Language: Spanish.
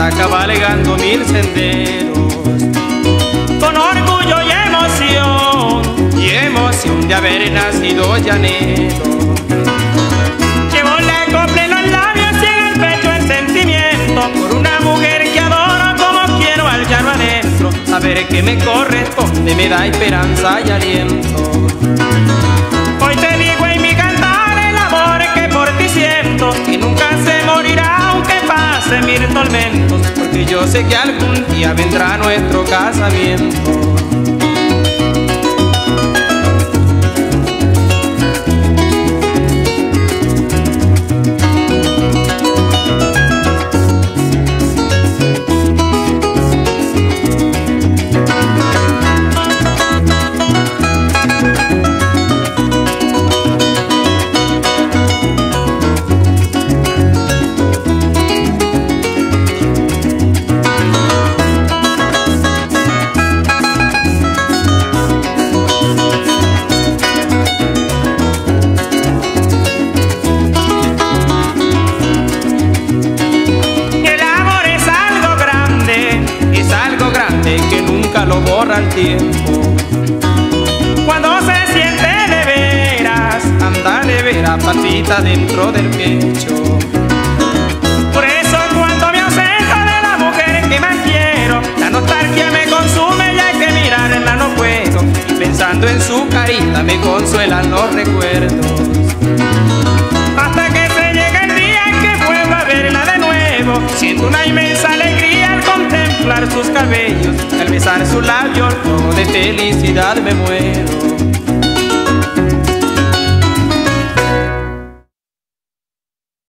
está cabalgando mil senderos. Con orgullo y emoción de haber nacido llanero. Llevo la copla en los labios y en el pecho el sentimiento por una mujer que adoro como quiero al llano adentro. Saber que me corresponde me da esperanza y aliento. Hoy te digo en mi cantar el amor que por ti siento, que nunca se morirá aunque pasen mil tormentos, porque yo sé que algún día vendrá nuestro casamiento. Que nunca lo borra el tiempo. Cuando se siente de veras, anda de veras patita dentro del pecho. Por eso cuando me ausento de la mujer que más quiero, la nostalgia me consume y hay que mirarla no puedo. Y pensando en su carita me consuelan los recuerdos. Hasta que se llegue el día en que vuelva a verla de nuevo, siento una inmensa alegría al contemplar sus cabellos, al besar sus labios, yo de felicidad me muero.